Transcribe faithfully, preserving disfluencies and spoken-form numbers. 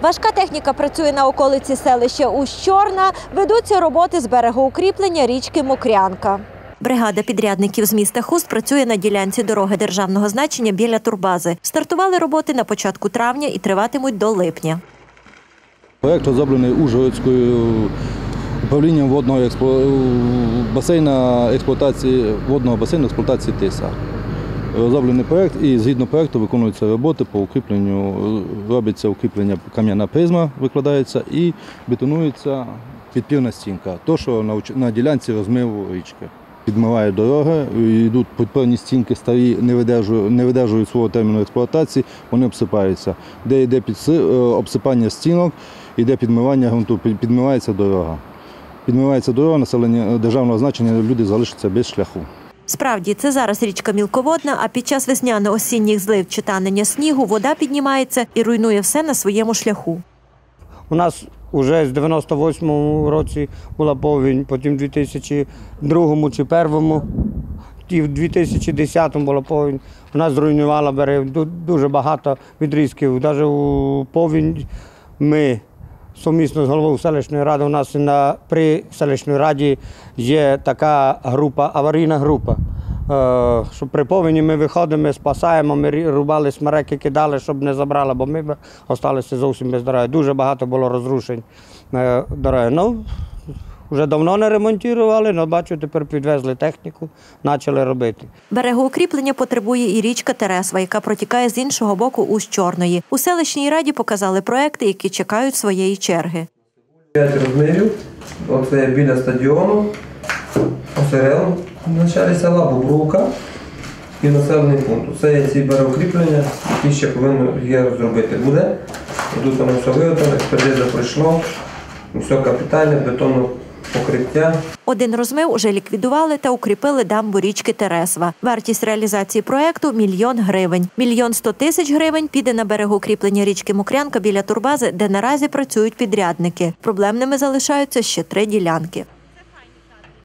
Важка техніка працює на околиці селища Усть-Чорна. Ведуться роботи з берегоукріплення річки Мокрянка. Бригада підрядників з міста Хуст працює на ділянці дороги державного значення біля турбази. Стартували роботи на початку травня і триватимуть до липня. Проєкт розроблений Ужгородською управлінням водного експло... басейна експлуатації, водного басейну експлуатації Тиса. Розроблений проєкт і згідно проєкту виконуються роботи по укріпленню, робиться укріплення кам'яна призма, викладається і бетонується підпірна стінка, то, що на, на ділянці розмиву річки. Підмиває дороги, йдуть підпірні стінки старі, не видержують, не видержують свого терміну експлуатації, вони обсипаються. Де йде обсипання стінок, йде підмивання ґрунту, підмивається дорога. Підмивається дорога, населення державного значення, люди залишаться без шляху. Справді, це зараз річка мілководна, а під час весняно-осінніх злив чи танення снігу вода піднімається і руйнує все на своєму шляху. У нас вже з дев'яносто восьмому році була повінь, потім в дві тисячі другому чи першому, і в дві тисячі десятому була повінь. У нас зруйнувала берег дуже багато відрізків. Навіть у повінь ми сумісно з головою селищної ради, у нас на, при селищній раді є така група, аварійна група. Е, що при повені ми виходимо, спасаємо, ми рубали смереки, кидали, щоб не забрали, бо ми б залишилися зовсім без дороги. Дуже багато було розрушень е, дороги. Ну, вже давно не ремонтували, але бачу, тепер підвезли техніку, почали робити. Берегоукріплення потребує і річка Тересва, яка протікає з іншого боку Усть-Чорної. У селищній раді показали проекти, які чекають своєї черги. П'ять розмірів, оце біля стадіону, Осерел, в началі села, Бобровка і населений пункт. Це є ці берегоукріплення, які ще повинні є зробити буде. Тут воно все виготовлено, експертиза пройшло, все капітальне, бетонне покриття. Один розмив уже ліквідували та укріпили дамбу річки Тересва. Вартість реалізації проєкту – мільйон гривень. Мільйон сто тисяч гривень піде на берегоукріплення річки Мокрянка біля турбази, де наразі працюють підрядники. Проблемними залишаються ще три ділянки.